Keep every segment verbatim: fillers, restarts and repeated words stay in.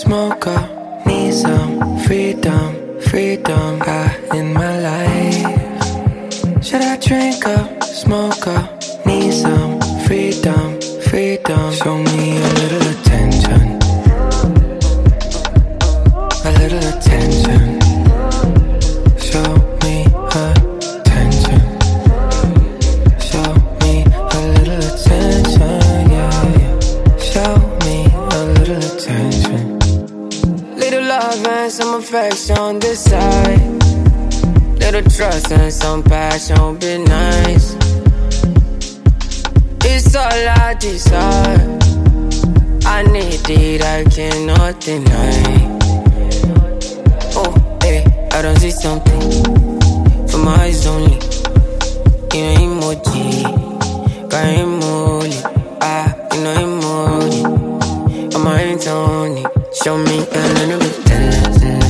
smoker, need some freedom, freedom ah, in my life. Should I drink up, smoke up, need some freedom, freedom. Show me a little attention, a little attention. Show me attention, show me a little attention, yeah, yeah. Show me a little attention. Little love and some affection on this side, little trust and some passion be nice. It's all I desire, I need it, I cannot deny. Oh, hey, I don't see something for my eyes only. You know emoji, got emoji, ah, you know emoji. On my hands only, show me a little bit dancing,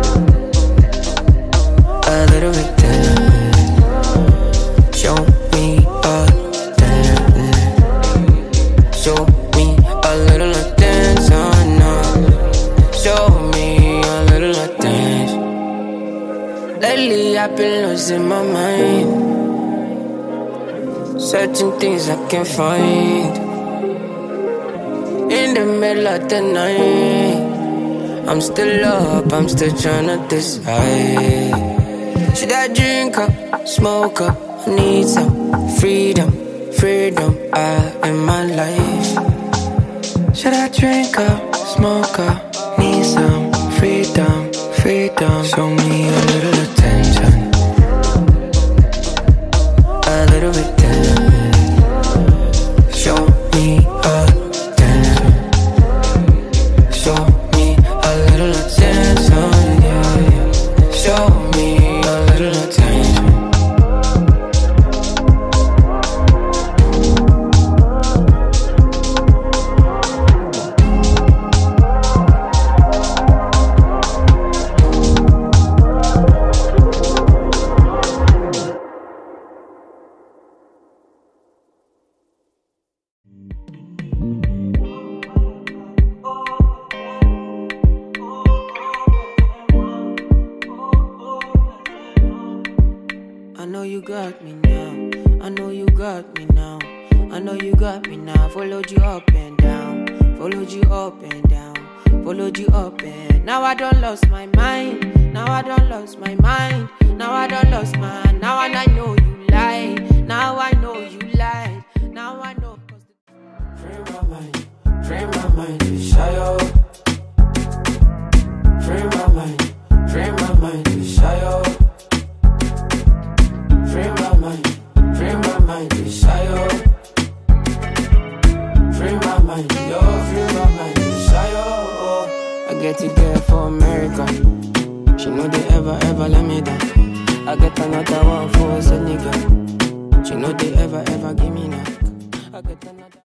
a little bit dancing. Show me a dancing, show me a little attention, no. Show me a little attention. Lately I've been losing my mind, searching things I can't find. In the middle of the night, I'm still up, I'm still tryna decide. Should I drink up, smoke up, I need some freedom, freedom ah, in my life. Should I drink up, smoke up, need some freedom, freedom. Show me a little attention, a little bit dancing. Show me attention, show me a little attention, yeah, yeah. Show me a little attention. I know you got me now, I know you got me now, I know you got me now. Followed you up and down, followed you up and down, followed you up and now I don't lost my mind, now I don't lost my mind, now I don't lost my, now and I know you lied, now I know you lied, now I know. Free my mind, free my mind to shy out. Free my mind, free my mind to shy out. Free my mind, free my mind to shy out. Free my mind, yo, free my mind to shy out. I get it there for America, she know they ever, ever let me down. I get another one for a nigga, she know they ever, ever give me knock. I get another